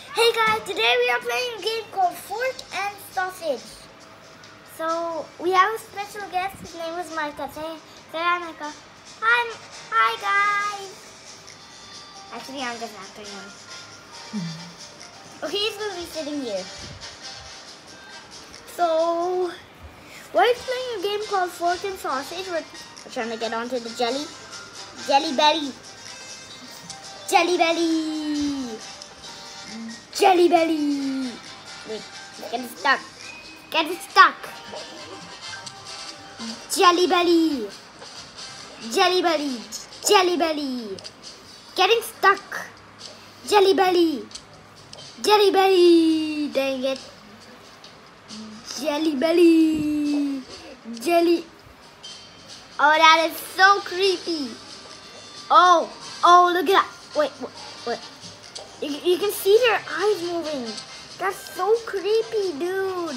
Hey guys, today we are playing a game called Fork and Sausage. So we have a special guest. His name is Micah. Say hi, Micah. Hi guys. Actually, I'm just acting him. Okay, he's gonna be sitting here. So we're playing a game called Fork and Sausage. We're trying to get onto the Jelly Belly. Jelly Belly. Jelly Belly. Wait, get it stuck. Get it stuck. Jelly Belly. Jelly Belly. Jelly Belly. Getting stuck. Jelly Belly. Jelly Belly. Dang it. Jelly Belly. Jelly. Oh, that is so creepy. Oh, look at that. Wait. You can see their eyes moving. That's so creepy, dude.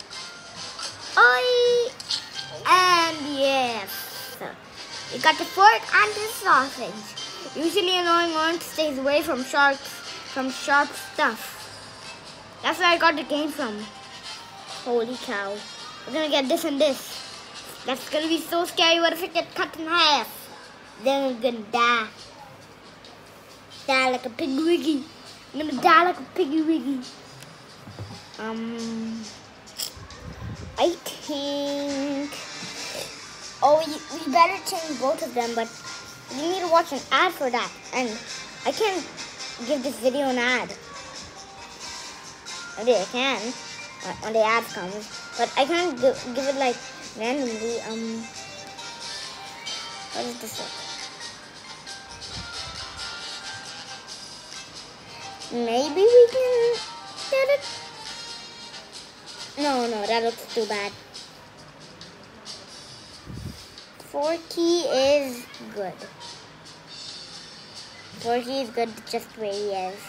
Oi! And yes. You got the fork and the sausage. Usually annoying orange stays away from sharp stuff. That's where I got the game from. Holy cow. We're gonna get this and this. That's gonna be so scary. What if it gets cut in half? Then we're gonna die. Die like a piggy wiggy. I'm gonna die like a piggy wiggy. I think. Oh, we better change both of them, but you need to watch an ad for that, and I can't give this video an ad. Maybe I can when the ad comes, but I can't give it like randomly. What is this one? Maybe we can get it. No, that looks too bad. Forky is good. Forky is good just where he is.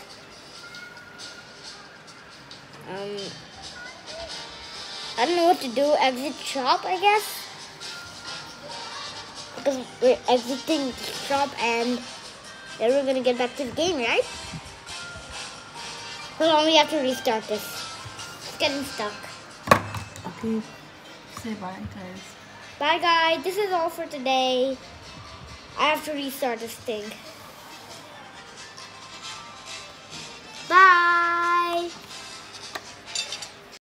I don't know what to do. Exit shop, I guess. Because we're exiting the shop and then we're gonna get back to the game, right? Hold on, we have to restart this. It's getting stuck. Okay. Say bye, guys. Bye, guys. This is all for today. I have to restart this thing. Bye.